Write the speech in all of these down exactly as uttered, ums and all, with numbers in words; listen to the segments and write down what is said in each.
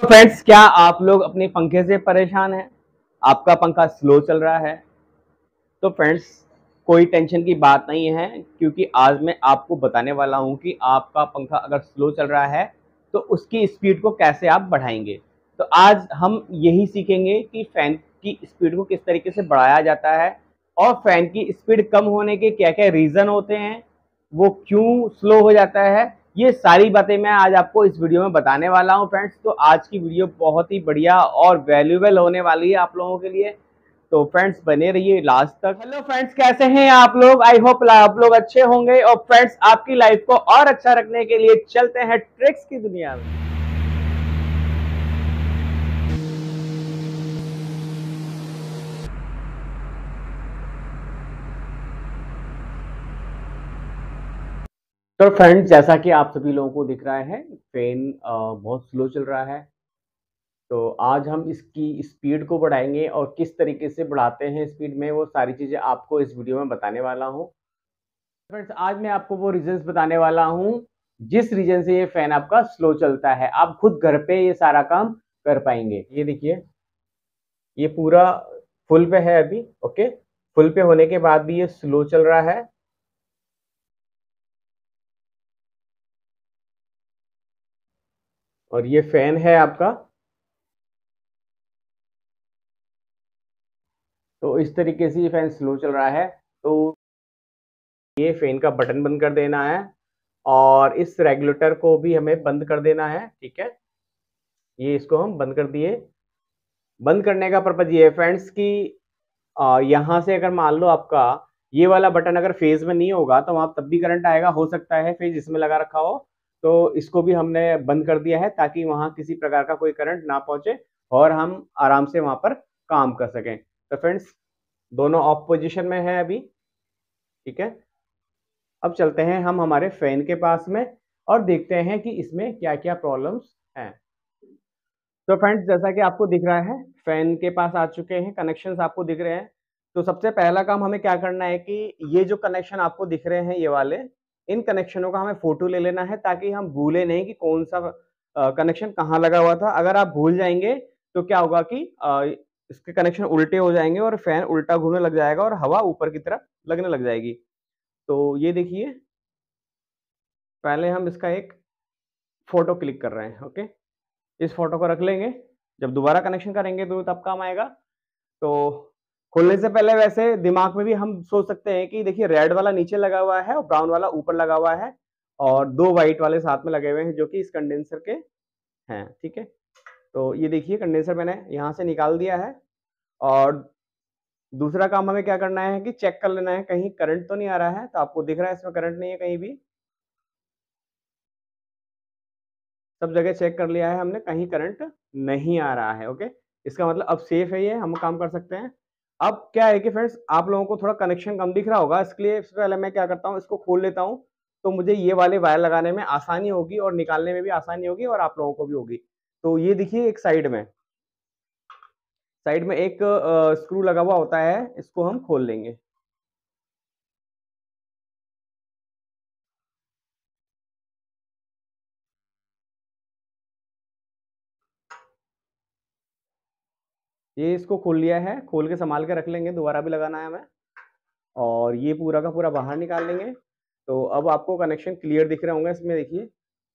Friends, क्या आप लोग अपने पंखे से परेशान हैं? आपका पंखा स्लो चल रहा है? तो फ्रेंड्स, कोई टेंशन की बात नहीं है, क्योंकि आज मैं आपको बताने वाला हूं कि आपका पंखा अगर स्लो चल रहा है तो उसकी स्पीड को कैसे आप बढ़ाएंगे। तो आज हम यही सीखेंगे कि फैन की स्पीड को किस तरीके से बढ़ाया जाता है और फैन की स्पीड कम होने के क्या क्या रीज़न होते हैं, वो क्यों स्लो हो जाता है। ये सारी बातें मैं आज आपको इस वीडियो में बताने वाला हूं फ्रेंड्स। तो आज की वीडियो बहुत ही बढ़िया और वैल्यूएबल होने वाली है आप लोगों के लिए। तो फ्रेंड्स, बने रहिए लास्ट तक। हेलो फ्रेंड्स, कैसे हैं आप लोग? आई होप आप लोग अच्छे होंगे। और फ्रेंड्स, आपकी लाइफ को और अच्छा रखने के लिए चलते हैं ट्रिक्स की दुनिया में। तो फ्रेंड्स, जैसा कि आप सभी लोगों को दिख रहा है, फैन बहुत स्लो चल रहा है। तो आज हम इसकी स्पीड को बढ़ाएंगे और किस तरीके से बढ़ाते हैं स्पीड में, वो सारी चीज़ें आपको इस वीडियो में बताने वाला हूँ। फ्रेंड्स, आज मैं आपको वो रीजंस बताने वाला हूँ जिस रीजन से ये फैन आपका स्लो चलता है। आप खुद घर पे ये सारा काम कर पाएंगे। ये देखिए, ये पूरा फुल पे है अभी। ओके, फुल पे होने के बाद भी ये स्लो चल रहा है। और ये फैन है आपका। तो इस तरीके से ये फैन स्लो चल रहा है। तो ये फैन का बटन बंद कर देना है और इस रेगुलेटर को भी हमें बंद कर देना है। ठीक है, ये इसको हम बंद कर दिए। बंद करने का पर्पज ये है फ्रेंड्स कि यहाँ से अगर मान लो आपका ये वाला बटन अगर फेज में नहीं होगा तो वहां तब भी करंट आएगा। हो सकता है फेज इसमें लगा रखा हो, तो इसको भी हमने बंद कर दिया है ताकि वहां किसी प्रकार का कोई करंट ना पहुंचे और हम आराम से वहां पर काम कर सकें। तो फ्रेंड्स, दोनों ऑफ पोजिशन में है अभी। ठीक है, अब चलते हैं हम हमारे फैन के पास में और देखते हैं कि इसमें क्या क्या प्रॉब्लम्स हैं। तो फ्रेंड्स, जैसा कि आपको दिख रहा है, फैन के पास आ चुके हैं, कनेक्शंस आपको दिख रहे हैं। तो सबसे पहला काम हमें क्या करना है कि ये जो कनेक्शन आपको दिख रहे हैं, ये वाले, इन कनेक्शनों का हमें फोटो ले लेना है ताकि हम भूले नहीं कि कौन सा कनेक्शन कहाँ लगा हुआ था। अगर आप भूल जाएंगे तो क्या होगा कि अ, इसके कनेक्शन उल्टे हो जाएंगे और फैन उल्टा घूमने लग जाएगा और हवा ऊपर की तरफ लगने लग जाएगी। तो ये देखिए, पहले हम इसका एक फोटो क्लिक कर रहे हैं। ओके, इस फोटो को रख लेंगे, जब दोबारा कनेक्शन करेंगे तो तब काम आएगा। तो खोलने से पहले वैसे दिमाग में भी हम सोच सकते हैं कि देखिए, रेड वाला नीचे लगा हुआ है और ब्राउन वाला ऊपर लगा हुआ है और दो व्हाइट वाले साथ में लगे हुए हैं जो कि इस कंडेंसर के हैं। ठीक है, तो ये देखिए, कंडेंसर मैंने यहाँ से निकाल दिया है। और दूसरा काम हमें क्या करना है कि चेक कर लेना है कहीं करंट तो नहीं आ रहा है। तो आपको दिख रहा है इसमें करंट नहीं है कहीं भी, सब जगह चेक कर लिया है हमने, कहीं करंट नहीं आ रहा है। ओके, इसका मतलब अब सेफ है, ये हम काम कर सकते हैं। अब क्या है कि फ्रेंड्स, आप लोगों को थोड़ा कनेक्शन कम दिख रहा होगा, इसके लिए इससे पहले मैं क्या करता हूँ, इसको खोल लेता हूँ। तो मुझे ये वाले वायर लगाने में आसानी होगी और निकालने में भी आसानी होगी और आप लोगों को भी होगी। तो ये देखिए, एक साइड में साइड में एक स्क्रू लगा हुआ होता है, इसको हम खोल लेंगे। ये इसको खोल लिया है, खोल के संभाल के रख लेंगे, दोबारा भी लगाना है हमें। और ये पूरा का पूरा बाहर निकाल लेंगे। तो अब आपको कनेक्शन क्लियर दिख रहे होंगे इसमें, देखिए।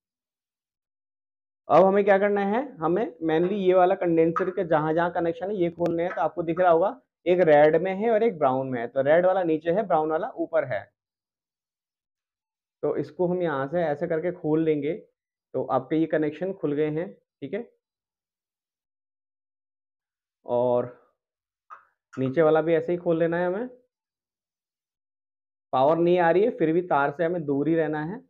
अब हमें क्या करना है, हमें मेनली ये वाला कंडेंसर के जहां जहां कनेक्शन है ये खोलने हैं। तो आपको दिख रहा होगा, एक रेड में है और एक ब्राउन में है। तो रेड वाला नीचे है, ब्राउन वाला ऊपर है। तो इसको हम यहाँ से ऐसे करके खोल लेंगे तो आपके ये कनेक्शन खुल गए हैं। ठीक है, और नीचे वाला भी ऐसे ही खोल लेना है हमें। पावर नहीं आ रही है, फिर भी तार से हमें दूर ही रहना है।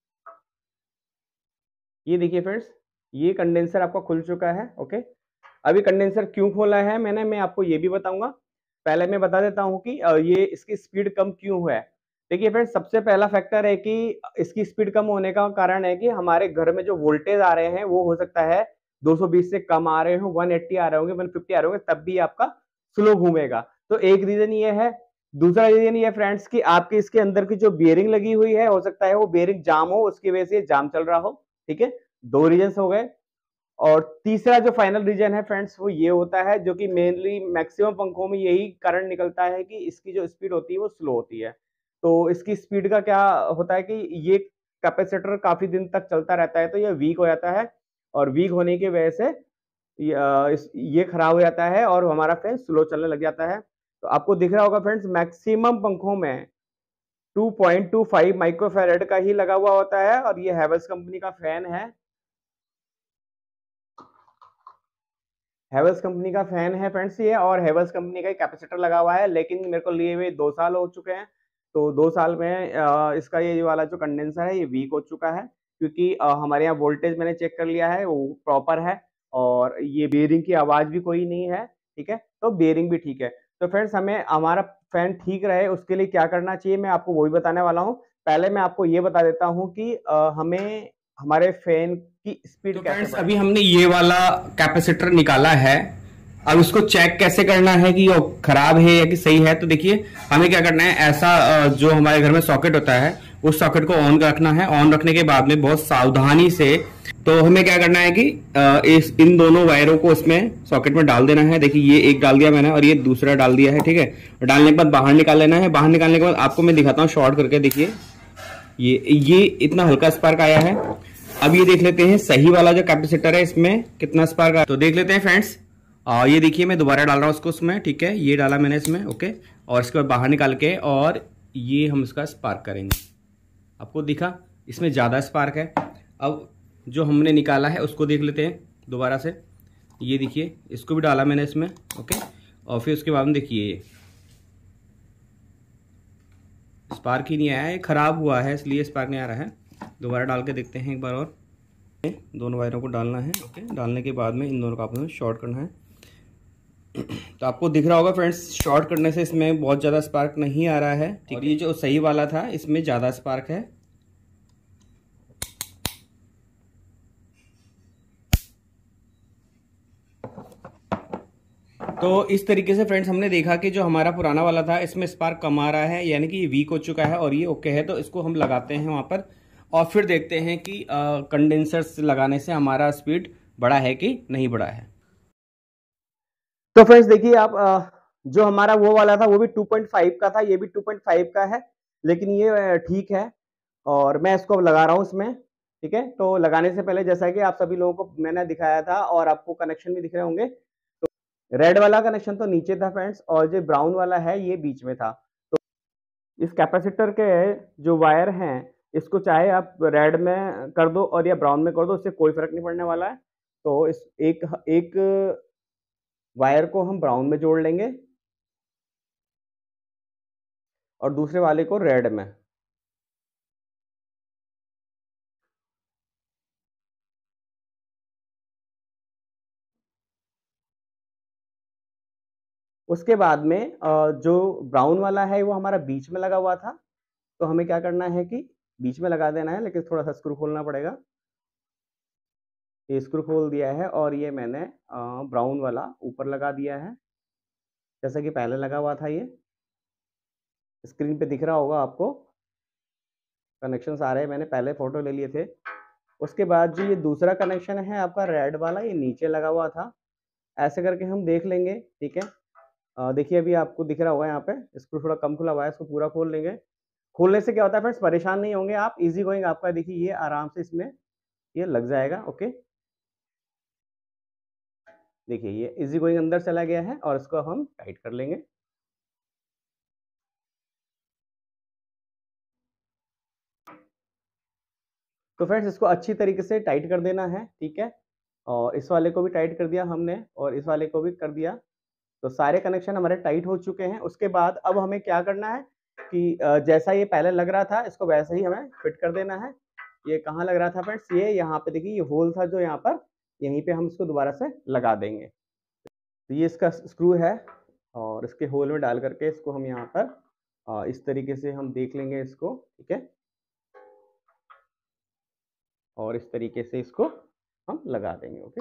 ये देखिए फ्रेंड्स, ये कंडेंसर आपका खुल चुका है। ओके, अभी कंडेंसर क्यों खोला है मैंने, मैं आपको ये भी बताऊंगा। पहले मैं बता देता हूँ कि ये इसकी स्पीड कम क्यों हुआ है। देखिए फ्रेंड्स, सबसे पहला फैक्टर है कि इसकी स्पीड कम होने का कारण है कि हमारे घर में जो वोल्टेज आ रहे हैं वो हो सकता है दो सौ बीस से कम आ रहे हो, एक सौ अस्सी आ रहे होंगे, एक सौ पचास आ रहे होंगे, तब भी आपका स्लो घूमेगा। तो एक रीजन ये है। दूसरा रीजन ये फ्रेंड्स कि आपके इसके अंदर की जो बियरिंग लगी हुई है, हो सकता है वो बियरिंग जाम हो, उसकी वजह से जाम चल रहा हो। ठीक है, दो रीजन हो गए। और तीसरा जो फाइनल रीजन है फ्रेंड्स वो ये होता है, जो कि मेनली मैक्सिमम पंखों में यही कारण निकलता है कि इसकी जो स्पीड होती है वो स्लो होती है। तो इसकी स्पीड का क्या होता है कि ये कैपेसिटर काफ़ी दिन तक चलता रहता है तो ये वीक हो जाता है, और वीक होने की वजह से य अ, इस ये खराब हो जाता है और हमारा फैन स्लो चलने लग जाता है। तो आपको दिख रहा होगा फ्रेंड्स, मैक्सिमम पंखों में two point two five microfarad का ही लगा हुआ होता है, और ये हैवेल्स कंपनी का फैन है। हैवेल्स कंपनी का फैन है फ्रेंड्स ये, और हैवेल्स कंपनी का ही कैपेसिटर लगा हुआ है, लेकिन मेरे को लिए हुए दो साल हो चुके हैं। तो दो साल में अ, इसका ये वाला जो कंडेंसर है ये वीक हो चुका है, क्योंकि अ, हमारे यहाँ वोल्टेज मैंने चेक कर लिया है वो प्रॉपर है, और ये बेयरिंग की आवाज़ भी कोई नहीं है, ठीक है? तो बेयरिंग भी ठीक है। तो फ्रेंड्स हमें हमारा फैन ठीक रहे उसके लिए क्या करना चाहिए, मैं आपको वही बताने वाला हूँ। पहले मैं आपको ये बता देता हूँ कि अ, हमें हमारे फैन की स्पीड तो कैसे फ्रेंड्स अभी बढ़ानी है। हमने ये वाला कैपेसिटर निकाला है। अब इसको चेक कैसे करना है कि वो खराब है या कि सही है, तो देखिए हमें क्या करना है, ऐसा अ, जो हमारे घर में सॉकेट होता है उस सॉकेट को ऑन रखना है। ऑन रखने के बाद में बहुत सावधानी से, तो हमें क्या करना है कि अ, इस इन दोनों वायरों को इसमें सॉकेट में डाल देना है। देखिए ये एक डाल दिया मैंने और ये दूसरा डाल दिया है, ठीक है। डालने के बाद बाहर निकाल लेना है। बाहर निकालने के बाद आपको मैं दिखाता हूँ शॉर्ट करके, देखिए ये ये इतना हल्का स्पार्क आया है। अब ये देख लेते हैं सही वाला जो कैपेसिटर है इसमें कितना स्पार्क आया, तो देख लेते हैं फ्रेंड्स। आ, ये देखिए मैं दोबारा डाल रहा हूँ उसको उसमें, ठीक है, ये डाला मैंने इसमें, ओके। और इसके बाद बाहर निकाल के और ये हम इसका स्पार्क करेंगे। आपको दिखा इसमें ज़्यादा स्पार्क है। अब जो हमने निकाला है उसको देख लेते हैं दोबारा से। ये देखिए इसको भी डाला मैंने इसमें, ओके। और फिर उसके बाद में देखिए ये स्पार्क ही नहीं आया है, खराब हुआ है इसलिए स्पार्क नहीं आ रहा है। दोबारा डाल के देखते हैं एक बार और। दोनों वायरों को डालना है, ओके। डालने के बाद में इन दोनों का आपको शॉर्ट करना है। तो आपको दिख रहा होगा फ्रेंड्स, शॉर्ट करने से इसमें बहुत ज़्यादा स्पार्क नहीं आ रहा है, ठीक। और ये जो सही वाला था इसमें ज़्यादा स्पार्क है। तो इस तरीके से फ्रेंड्स हमने देखा कि जो हमारा पुराना वाला था इसमें स्पार्क कम आ रहा है, यानी कि ये वीक हो चुका है और ये ओके है। तो इसको हम लगाते हैं वहां पर और फिर देखते हैं कि कंडेंसर्स लगाने से हमारा स्पीड बढ़ा है कि नहीं बढ़ा है। तो फ्रेंड्स देखिए आप, अ, जो हमारा वो वाला था वो भी टू पॉइंट फाइव का था, ये भी टू पॉइंट फाइव का है, लेकिन ये अ, ठीक है। और मैं इसको अब लगा रहा हूँ इसमें, ठीक है। तो लगाने से पहले जैसा कि आप सभी लोगों को मैंने दिखाया था और आपको कनेक्शन भी दिख रहे होंगे, रेड वाला कनेक्शन तो नीचे था फ्रेंड्स, और जो ब्राउन वाला है ये बीच में था। इस कैपेसिटर के जो वायर हैं इसको चाहे आप रेड में कर दो और या ब्राउन में कर दो, इससे कोई फर्क नहीं पड़ने वाला है। तो इस एक एक वायर को हम ब्राउन में जोड़ लेंगे और दूसरे वाले को रेड में। उसके बाद में अ, जो ब्राउन वाला है वो हमारा बीच में लगा हुआ था, तो हमें क्या करना है कि बीच में लगा देना है, लेकिन थोड़ा सा स्क्रू खोलना पड़ेगा। ये स्क्रू खोल दिया है और ये मैंने ब्राउन वाला ऊपर लगा दिया है, जैसा कि पहले लगा हुआ था। ये स्क्रीन पे दिख रहा होगा आपको, कनेक्शंस आ रहे हैं, मैंने पहले फोटो ले लिए थे। उसके बाद जो ये दूसरा कनेक्शन है आपका रेड वाला, ये नीचे लगा हुआ था। ऐसे करके हम देख लेंगे, ठीक है। अ, देखिए अभी आपको दिख रहा होगा यहाँ पे स्क्रू थोड़ा कम खुला हुआ है, इसको पूरा खोल लेंगे। खोलने से क्या होता है फ्रेंड्स, परेशान नहीं होंगे आप, इजी गोइंग आपका, देखिए ये आराम से इसमें ये लग जाएगा, ओके। देखिए ये इजी गोइंग अंदर चला गया है और इसको हम टाइट कर लेंगे। तो फ्रेंड्स इसको अच्छी तरीके से टाइट कर देना है, ठीक है। और इस वाले को भी टाइट कर दिया हमने और इस वाले को भी कर दिया। तो सारे कनेक्शन हमारे टाइट हो चुके हैं। उसके बाद अब हमें क्या करना है कि अ, जैसा ये पहले लग रहा था इसको वैसे ही हमें फिट कर देना है। ये कहाँ लग रहा था फ्रेंड्स, ये यहाँ पे देखिए, ये होल था जो यहाँ पर, यहीं पे हम इसको दोबारा से लगा देंगे। तो ये इसका स्क्रू है और इसके होल में डाल करके इसको हम यहाँ पर अ, इस तरीके से हम देख लेंगे इसको, ठीक है। और इस तरीके से इसको हम लगा देंगे, ओके।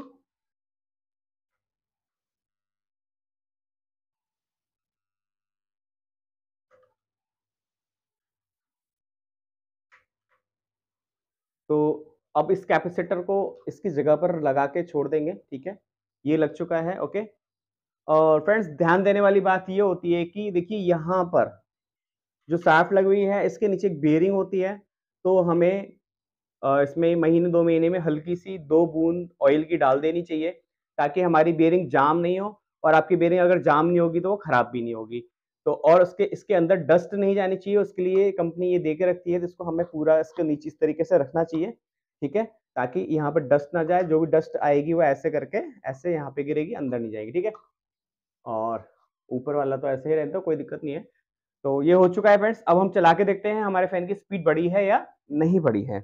तो अब इस कैपेसिटर को इसकी जगह पर लगा के छोड़ देंगे, ठीक है, ये लग चुका है, ओके। और फ्रेंड्स ध्यान देने वाली बात ये होती है कि देखिए यहाँ पर जो शाफ्ट लगी हुई है इसके नीचे एक बेयरिंग होती है, तो हमें अ, इसमें महीने दो महीने में हल्की सी दो बूंद ऑयल की डाल देनी चाहिए, ताकि हमारी बेयरिंग जाम नहीं हो, और आपकी बेयरिंग अगर जाम नहीं होगी तो वो खराब भी नहीं होगी। तो और उसके इसके अंदर डस्ट नहीं जानी चाहिए, उसके लिए कंपनी ये दे के रखती है, तो इसको हमें पूरा इसके नीचे इस तरीके से रखना चाहिए, ठीक है? ताकि यहाँ पे डस्ट ना जाए, जो भी डस्ट आएगी वो ऐसे करके ऐसे यहाँ पे गिरेगी, अंदर नहीं जाएगी, ठीक है? और ऊपर वाला तो ऐसे ही रहता है, कोई दिक्कत नहीं है। तो ये हो चुका है फ्रेंड्स, अब हम चला के देखते हैं हमारे फैन की स्पीड बढ़ी है या नहीं बढ़ी है।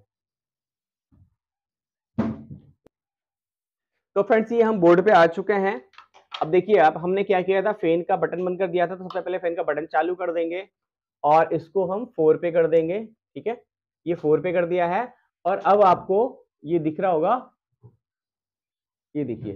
तो फ्रेंड्स ये हम बोर्ड पे आ चुके हैं। अब देखिए अब हमने क्या किया था, फैन का बटन बंद कर दिया था, तो सबसे पहले फैन का बटन चालू कर देंगे और इसको हम फोर पे कर देंगे, ठीक है? ये फोर पे कर दिया है और अब आपको ये दिख रहा होगा, ये देखिए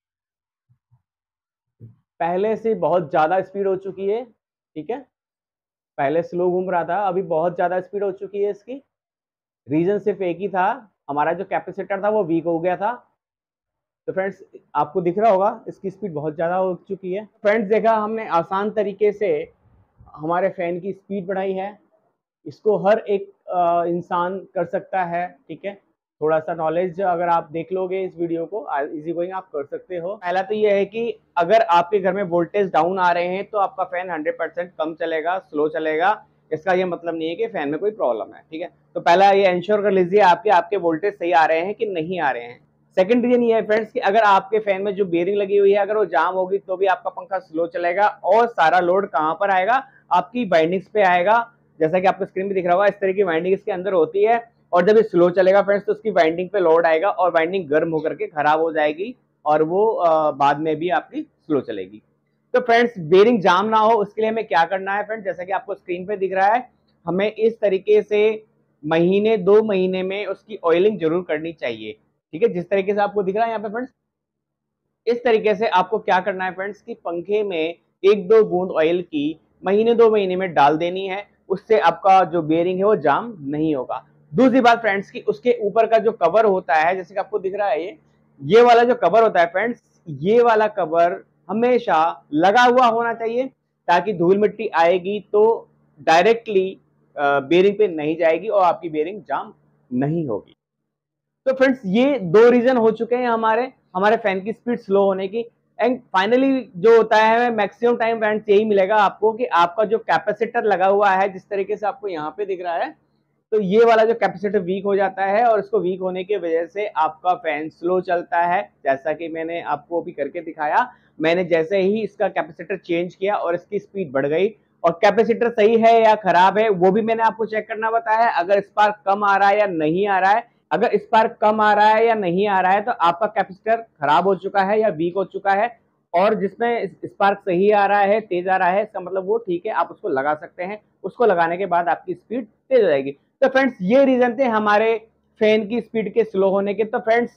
पहले से बहुत ज्यादा स्पीड हो चुकी है, ठीक है? पहले स्लो घूम रहा था, अभी बहुत ज्यादा स्पीड हो चुकी है इसकी। रीजन सिर्फ एक ही था, हमारा जो कैपेसिटर था वो वीक हो गया था। तो फ्रेंड्स आपको दिख रहा होगा इसकी स्पीड बहुत ज़्यादा हो चुकी है। फ्रेंड्स देखा हमने आसान तरीके से हमारे फ़ैन की स्पीड बढ़ाई है। इसको हर एक आ, इंसान कर सकता है, ठीक है? थोड़ा सा नॉलेज अगर आप देख लोगे इस वीडियो को, इजी गोइंग आप कर सकते हो। पहला तो ये है कि अगर आपके घर में वोल्टेज डाउन आ रहे हैं तो आपका फ़ैन हंड्रेड परसेंट कम चलेगा, स्लो चलेगा। इसका ये मतलब नहीं है कि फ़ैन में कोई प्रॉब्लम है, ठीक है? तो पहला ये इंश्योर कर लीजिए आपके आपके वोल्टेज सही आ रहे हैं कि नहीं आ रहे हैं। सेकंड रीजन ये है फ्रेंड्स कि अगर आपके फैन में जो बेयरिंग लगी हुई है अगर वो जाम होगी तो भी आपका पंखा स्लो चलेगा और सारा लोड कहां पर आएगा, आपकी वाइंडिंग्स पे आएगा। जैसा कि आपको स्क्रीन पे दिख रहा होगा, इस तरह की वाइंडिंग इसके अंदर होती है और जब ये स्लो चलेगा फ्रेंड्स तो उसकी वाइंडिंग पे लोड आएगा और वाइंडिंग गर्म होकर के खराब हो जाएगी और वो आ, बाद में भी आपकी स्लो चलेगी। तो फ्रेंड्स बेयरिंग जाम ना हो उसके लिए हमें क्या करना है फ्रेंड्स, जैसा कि आपको स्क्रीन पे दिख रहा है, हमें इस तरीके से महीने दो महीने में उसकी ऑयलिंग जरूर करनी चाहिए, ठीक है? जिस तरीके से आपको दिख रहा है यहाँ पे फ्रेंड्स, इस तरीके से आपको क्या करना है फ्रेंड्स कि पंखे में एक दो बूंद ऑयल की महीने दो महीने में डाल देनी है, उससे आपका जो बेयरिंग है वो जाम नहीं होगा। दूसरी बात फ्रेंड्स की उसके ऊपर का जो कवर होता है, जैसे कि आपको दिख रहा है ये ये वाला जो कवर होता है फ्रेंड्स, ये वाला कवर हमेशा लगा हुआ होना चाहिए, ताकि धूल मिट्टी आएगी तो डायरेक्टली बेयरिंग पे नहीं जाएगी और आपकी बेयरिंग जाम नहीं होगी। तो फ्रेंड्स ये दो रीजन हो चुके हैं हमारे हमारे फैन की स्पीड स्लो होने की। एंड फाइनली जो होता है मैक्सिमम टाइम फ्रेंड्स यही मिलेगा आपको कि आपका जो कैपेसिटर लगा हुआ है, जिस तरीके से आपको यहाँ पे दिख रहा है, तो ये वाला जो कैपेसिटर वीक हो जाता है और इसको वीक होने की वजह से आपका फैन स्लो चलता है। जैसा कि मैंने आपको अभी करके दिखाया, मैंने जैसे ही इसका कैपेसिटर चेंज किया और इसकी स्पीड बढ़ गई। और कैपेसिटर सही है या खराब है वो भी मैंने आपको चेक करना बताया है। अगर स्पार्क कम आ रहा है या नहीं आ रहा है, अगर स्पार्क कम आ रहा है या नहीं आ रहा है तो आपका कैपेसिटर खराब हो चुका है या वीक हो चुका है। और जिसमें स्पार्क सही आ रहा है, तेज आ रहा है, इसका मतलब वो ठीक है, आप उसको लगा सकते हैं। उसको लगाने के बाद आपकी स्पीड तेज हो जाएगी। तो फ्रेंड्स ये रीजन थे हमारे फैन की स्पीड के स्लो होने के। तो फ्रेंड्स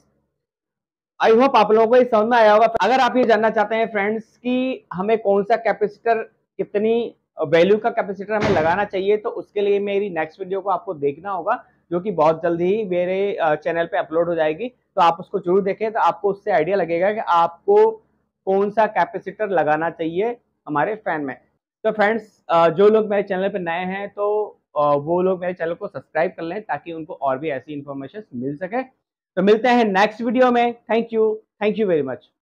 आई होप आप लोगों को ये समझ में आया होगा। अगर आप ये जानना चाहते हैं फ्रेंड्स कि हमें कौन सा कैपेसिटर, कितनी वैल्यू का कैपेसिटर हमें लगाना चाहिए, तो उसके लिए मेरी नेक्स्ट वीडियो को आपको देखना होगा, जो कि बहुत जल्द ही मेरे चैनल पे अपलोड हो जाएगी। तो आप उसको जरूर देखें, तो आपको उससे आइडिया लगेगा कि आपको कौन सा कैपेसिटर लगाना चाहिए हमारे फैन में। तो फ्रेंड्स जो लोग मेरे चैनल पे नए हैं तो वो लोग मेरे चैनल को सब्सक्राइब कर लें, ताकि उनको और भी ऐसी इन्फॉर्मेशन मिल सके। तो मिलते हैं नेक्स्ट वीडियो में। Thank you thank you very much.